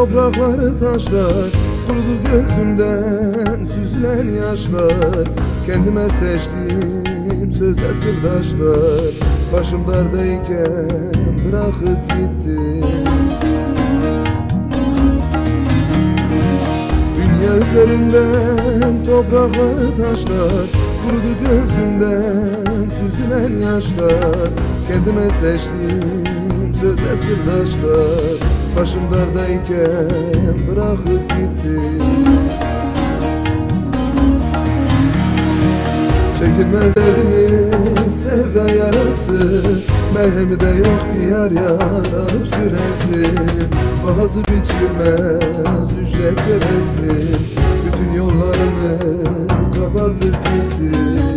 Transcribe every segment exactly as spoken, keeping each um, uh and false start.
toprakları taşlar, kurudu gözümden süzülen yaşlar. Kendime seçtiğim sözde sırdaşlar, başım dardayken bırakıp gitti. Dünya üzerinden toprakları taşlar, kurudu gözümden süzülen yaşlar. Kendime seçtiğim sözde sırdaşlar, başım dardayken bırakıp gitti. Çekilmez derdimi sevda yarası, merhemi de yok ki yar yar alıp süresin. Bazı biçilmez ücret veresin, bütün yollarımı kapatıp gitti.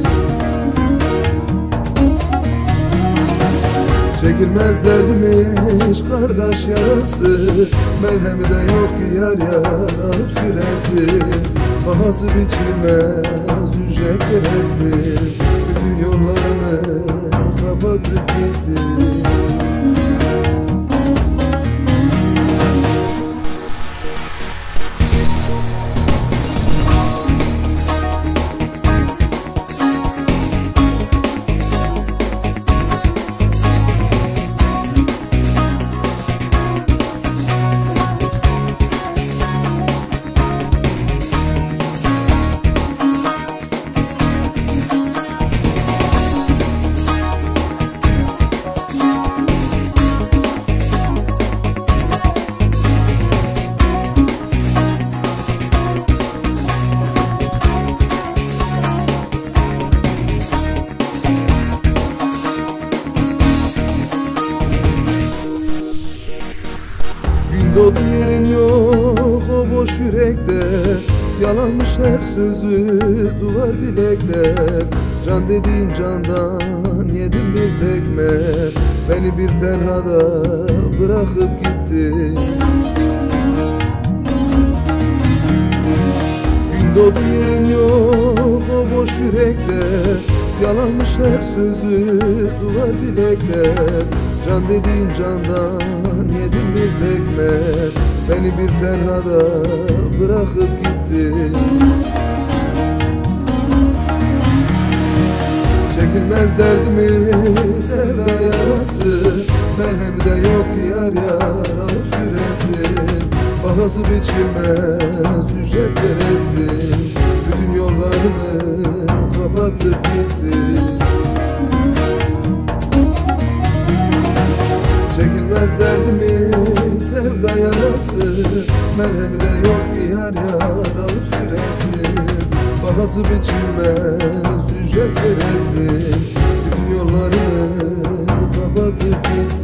Çekilmez derdimiş kardeş yarası, merhemi de yok ki yar yar alıp süresin. Bahası biçilmez ücret veresin, bütün yollarımı kapatıp gitti. Doğdu yerin yok o boş yürekte, yalanmış her sözü duvar dilekler. Can dediğim candan yedim bir tekme, beni bir tenhada bırakıp gitti. Gün doğdu yerin yok o boş yürekte, yalanmış her sözü duvar dilekler. Can dediğim candan yedim bir tekme, beni bir tenhada bırakıp gitti. Çekilmez derdimi sevda yarası, merhemi de yok ki yar yar alıp süresin. Bahası biçilmez ücret veresin, bütün yollarımı kapatıp gitti. Çekilmez derdimi sevda yarası, merhemi de yok ki yar yar alıp süresin. Bahası biçilmez ücret veresin, bütün yollarımı kapatıp gitti.